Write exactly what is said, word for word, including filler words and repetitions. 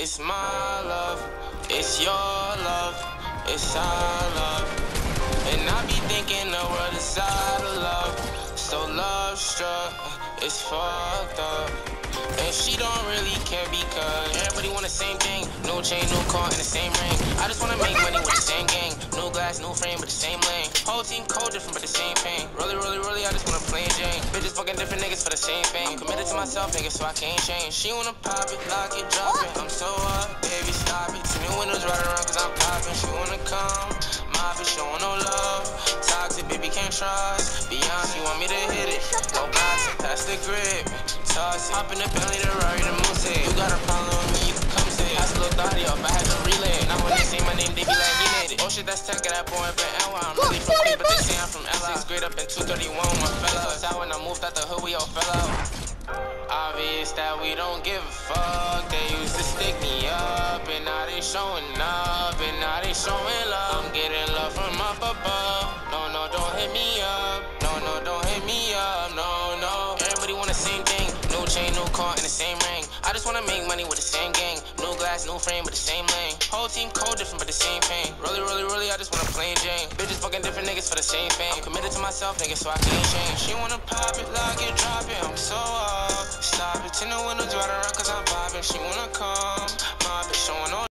it's my love, it's your love, it's our love. And I be thinking the world is out of love, so love struck, it's fucked up. And she don't really care because everybody want the same thing. No chain, no car, in the same ring. I just wanna make money with the same gang. No glass, no frame, but the same lane. Whole team cold, different, but the same pain. Really, really, really, I just wanna play Jane. Bitches fucking different niggas for the same thing. Committed to myself, nigga, so I can't change. She wanna pop it, lock it, drop it. I'm so up, baby, stop it. Two new windows right around cause I'm popping. She wanna come, my for showing no love. Toxic, baby, can't trust. Beyonce, you want me to hit it. Go box it, pass the grip. Toss it, hop in the Bentley, the Rari, the Moose. You got a problem with me, you can come say it. Pass a little thotty up, I had to relay it. Now when they say my name, they be like, you made it. Oh shit, that's tech, that boy up in N Y. I'm really from Queens, but they say I'm from L A. Sixth grade up in two thirty-one, my fella. Out when I moved out the hood, we all fell out. Obvious that we don't give a fuck. They used to stick me up, and now they showing up, and now they showing love. I'm getting love from up above. No, no, don't hit me up. No, no, don't hit me up. No, no. Everybody want the same thing. No chain, no car, in the same ring. I just wanna make money with the same gang. No glass, no frame, but the same lane. Whole team cold, different, but the same pain. Really, really, really, I just wanna play Jane. Bitches fucking different niggas for the same thing. I'm committed to myself, nigga, so I can't change. She wanna pop it, lock it, drop it. I'm so up. Stop it, tin the windows right around cause I'm vibing. She wanna come, my bitch showing all